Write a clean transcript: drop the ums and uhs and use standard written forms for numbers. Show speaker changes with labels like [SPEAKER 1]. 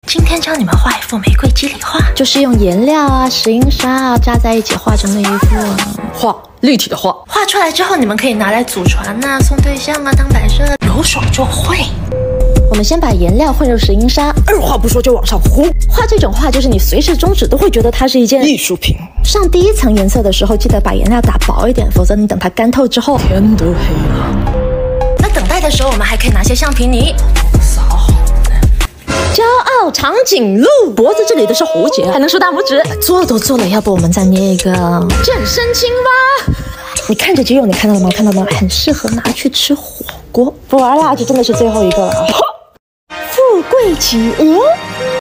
[SPEAKER 1] 今天教你们画一幅玫瑰肌理画，
[SPEAKER 2] 就是用颜料啊、石英砂啊加在一起画成的一幅画，立体的画。
[SPEAKER 1] 画出来之后，你们可以拿来祖传啊、送对象啊、当摆设，有手就会。
[SPEAKER 2] 我们先把颜料混入石英砂，
[SPEAKER 3] 二话不说就往上糊。
[SPEAKER 2] 画这种画就是你随时中指都会觉得它是一件
[SPEAKER 3] 艺术品。
[SPEAKER 2] 上第一层颜色的时候，记得把颜料打薄一点，否则你等它干透之后，
[SPEAKER 3] 天都黑了。
[SPEAKER 1] 那等待的时候，我们还可以拿些橡皮泥
[SPEAKER 3] 撒好呢。
[SPEAKER 2] 骄傲长颈鹿，脖子这里的是蝴蝶，还能竖大拇指。做都做了，要不我们再捏一个健身青蛙？你看着肌肉，你看到了吗？看到了吗？很适合拿去吃火锅。不玩啦，这真的是最后一个了啊！富贵企鹅。